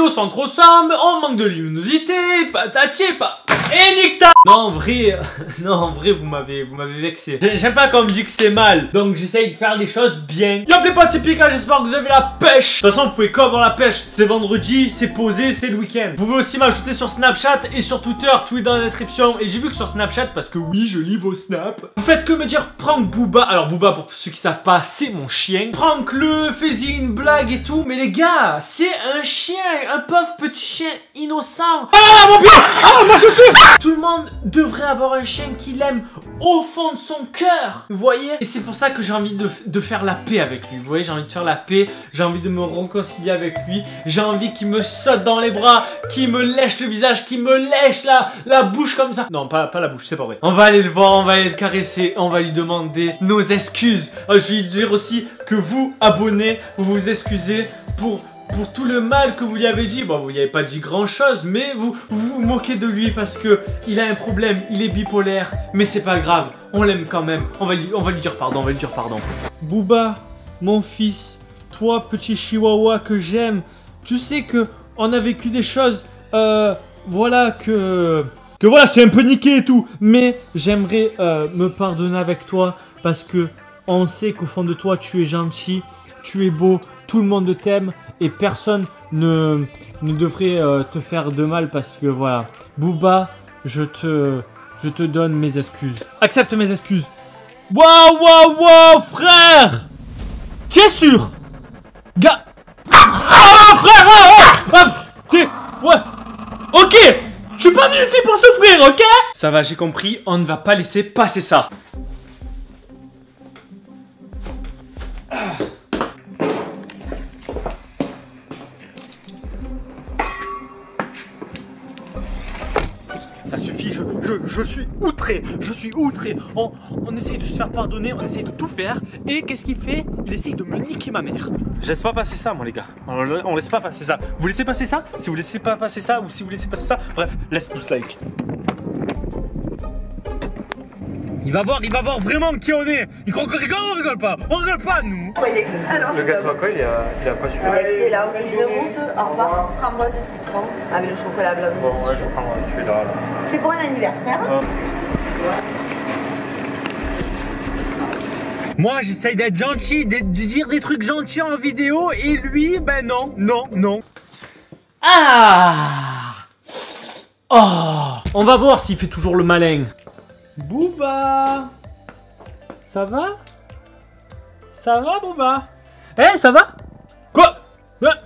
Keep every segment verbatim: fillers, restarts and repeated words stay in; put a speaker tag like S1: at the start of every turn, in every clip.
S1: vidéos sont trop sombres, on manque de luminosité, patati, pas. Et nique ta... Non, en vrai, non, en vrai, vous m'avez, vous m'avez vexé. J'aime pas quand on me dit que c'est mal, donc j'essaye de faire les choses bien. Yo, les potes, c'est Pika, j'espère que vous avez la pêche. De toute façon, vous pouvez quoi avoir la pêche? C'est vendredi, c'est posé, c'est le week-end. Vous pouvez aussi m'ajouter sur Snapchat et sur Twitter, tout est dans la description. Et j'ai vu que sur Snapchat, parce que oui, je lis vos snaps, vous faites que me dire prank Booba. Alors Booba, pour ceux qui savent pas, c'est mon chien. Prank-le, fais-y une blague et tout. Mais les gars, c'est un chien, un pauvre petit chien innocent. Ah, mon pied! Ah, moi je suis... Tout le monde devrait avoir un chien qu'il aime au fond de son cœur. Vous voyez? Et c'est pour ça que j'ai envie de, de faire la paix avec lui. Vous voyez, j'ai envie de faire la paix. J'ai envie de me réconcilier avec lui. J'ai envie qu'il me saute dans les bras, qu'il me lèche le visage, qu'il me lèche la, la bouche comme ça. Non, pas, pas la bouche, c'est pas vrai. On va aller le voir, on va aller le caresser. On va lui demander nos excuses. Je vais lui dire aussi que vous, abonnés, vous vous excusez pour... pour tout le mal que vous lui avez dit. Bon, vous lui avez pas dit grand chose, mais vous vous, vous moquez de lui parce que il a un problème, il est bipolaire, mais c'est pas grave, on l'aime quand même. On va lui, on va lui dire pardon, on va lui dire pardon. Booba, mon fils, toi petit chihuahua que j'aime, tu sais que on a vécu des choses, euh, voilà que que voilà, j'étais un peu niqué et tout, mais j'aimerais euh, me pardonner avec toi parce que on sait qu'au fond de toi tu es gentil, tu es beau, tout le monde t'aime. Et personne ne, ne devrait euh, te faire de mal parce que voilà. Booba, je te, je te donne mes excuses. Accepte mes excuses. Waouh, waouh, waouh, frère! Tu es sûr? Gars. Ah, frère! Ah, ah, t'es... Ouais. Ok! Je suis pas venu ici pour souffrir, ok? Ça va, j'ai compris. On ne va pas laisser passer ça. Ah. Ça suffit, je, je, je suis outré, je suis outré. On, on essaye de se faire pardonner, on essaye de tout faire. Et qu'est-ce qu'il fait? Il essaye de me niquer ma mère. Je laisse pas passer ça, moi les gars. On, on laisse pas passer ça. Vous laissez passer ça? Si vous laissez pas passer ça, ou si vous laissez passer ça, bref, laisse pouce like. Il va voir, il va voir vraiment qui on est. Il croit qu'on rigole, on rigole pas. On rigole pas, nous.
S2: Le gâteau à quoi, il a, il a pas su.
S3: C'est là, c'est une rousse, au revoir, framboise et citron, avec le chocolat blanc.
S2: Bon, ouais, je prends celui-là.
S3: C'est pour un anniversaire.
S2: Ah.
S1: Moi, j'essaye d'être gentil, de, de dire des trucs gentils en vidéo, et lui, ben non, non, non. Ah! Oh! On va voir s'il fait toujours le malin. Booba, ça va? Ça va, Booba? Eh, hey, ça va? Quoi? Ouais.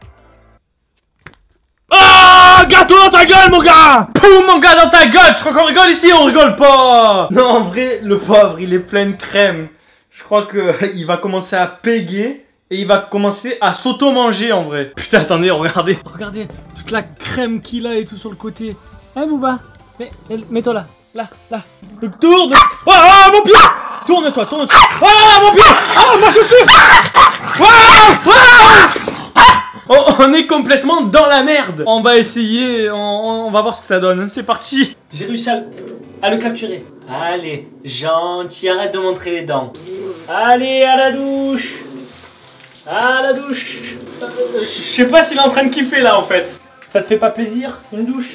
S1: Oh, gâteau dans ta gueule, mon gars! Poum, mon gars, dans ta gueule! Je crois qu'on rigole ici, on rigole pas! Non, en vrai, le pauvre, il est plein de crème. Je crois qu'il va commencer à péguer et il va commencer à s'auto-manger, en vrai. Putain, attendez, regardez. Regardez, toute la crème qu'il a et tout sur le côté. Hein, Booba? Mets-toi là. Là, là. Tourne. Oh, oh, mon pied. Tourne-toi, tourne-toi. Oh, mon pied. Oh, ma chaussure. Oh, oh. Oh, on est complètement dans la merde. On va essayer, on, on va voir ce que ça donne. C'est parti. J'ai réussi à, à le capturer. Allez, gentil, arrête de montrer les dents. Allez, à la douche. À la douche. Euh, je sais pas s'il est en train de kiffer là, en fait. Ça te fait pas plaisir, une douche?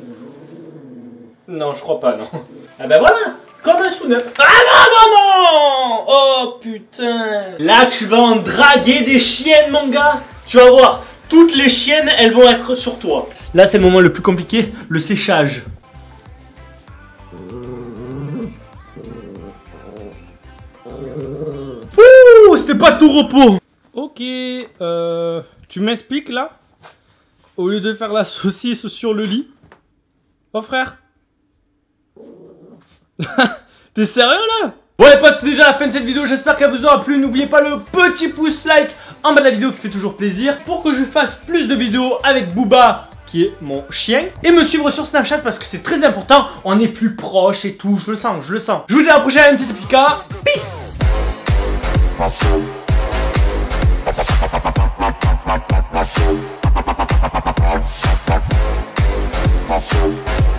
S1: Non, je crois pas, non. Ah bah voilà, comme un sous-neuf. Ah non, non, non. Oh putain. Là, tu vas en draguer des chiennes, mon gars. Tu vas voir, toutes les chiennes, elles vont être sur toi. Là, c'est le moment le plus compliqué, le séchage. Ouh, c'était pas tout repos. Ok, euh, tu m'expliques là? Au lieu de faire la saucisse sur le lit. Oh frère. T'es sérieux là? Bon les potes, c'est déjà la fin de cette vidéo, j'espère qu'elle vous aura plu. N'oubliez pas le petit pouce like en bas de la vidéo qui fait toujours plaisir, pour que je fasse plus de vidéos avec Booba, qui est mon chien. Et me suivre sur Snapchat parce que c'est très important, on est plus proche et tout, je le sens, je le sens. Je vous dis à la prochaine, c'était Pika, peace. We'll be right back.